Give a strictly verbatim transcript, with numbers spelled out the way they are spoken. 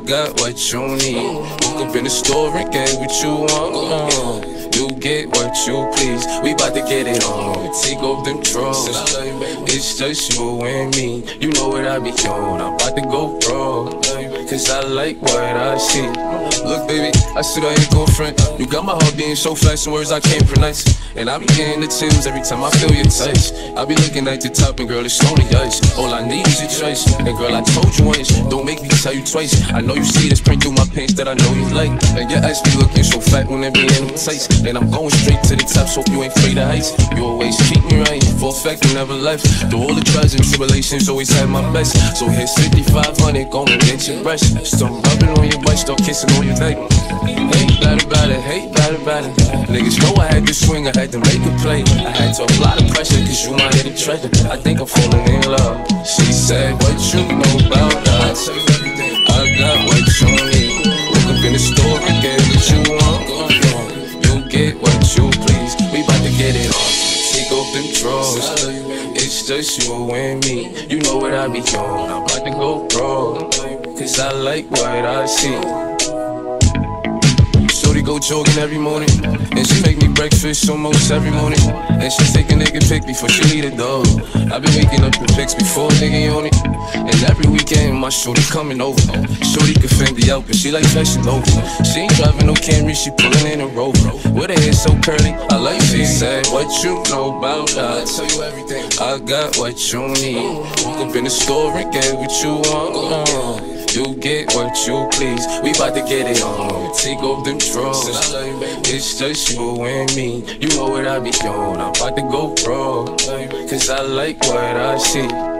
got what you need. Woke up in the store and get what you want. You get what you please. We bout to get it on. Take off them drawers. It's just you and me. You know what I be on. I'm about to go wrong, cause I like what I see. Look, baby, I sit on your girlfriend. You got my heart being so fast, some words I can't pronounce. And I be getting the chills every time I feel your touch. I be looking at the top and girl, it's only ice. All I need is a choice. And girl, I told you once, don't make me tell you twice. I know you see this print through my pants that I know you like. And your ass be looking so fat when it be in them tights. And I'm going straight to the top, so you ain't afraid of heights. You always keep me right, for a fact you never left. Through all the trials and tribulations, always had my best. So here's fifty-five hundred, go and get your brush. Start rubbing on your butt, start kissing on your neck. Hate bad about it, hate bad about it. Niggas know I had to swing, I had to make a play. I had to apply the pressure, cause you my hidden treasure. I think I'm falling in love. She said, what you know about love? I got what you need. Woke up in the store and get what you want. You get what you please. We bout to get it on. Take off them drawers. It's just you and me. You know what I be on. I'm about to go wrong, cause I like what I see. Shorty go jogging every morning, and she make me breakfast almost every morning. And she take a nigga pic before she leave the door. I been making up the pics before nigga on it. And every weekend my shorty coming over. Shorty can fend me out, but she like fashion over. She ain't driving no Camry, she pulling in a Rover. With her hair so curly, I like she said, what you know about love? I tell you everything. I got what you need. Woke up in the store and get what you want. You get what you please. We bout to get it on. Take off them drawers. It's just you and me. You know what I be on. I'm about to go wrong, cause I like what I see.